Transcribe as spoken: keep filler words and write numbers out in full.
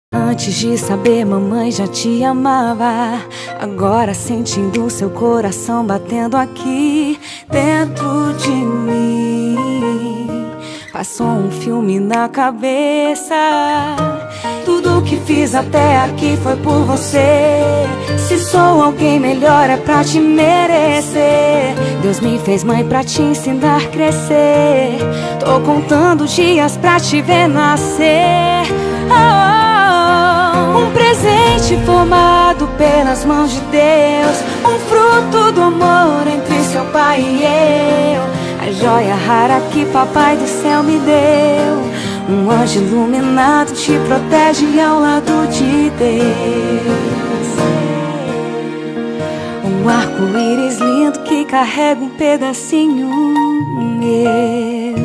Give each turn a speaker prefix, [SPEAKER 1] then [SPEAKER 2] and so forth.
[SPEAKER 1] Antes de saber, mamãe já te amava. Agora sentindo seu coração batendo aqui dentro de mim. Passou um filme na cabeça. Tudo que fiz até aqui foi por você. Se sou alguém melhor é pra te merecer. Deus me fez mãe pra te ensinar a crescer. Tô contando dias pra te ver nascer. Oh, um presente formado pelas mãos de Deus, um fruto do amor entre seu pai e eu. A joia rara que papai do céu me deu. Um anjo iluminado te protege ao lado de Deus. Um arco-íris lindo que carrega um pedacinho meu.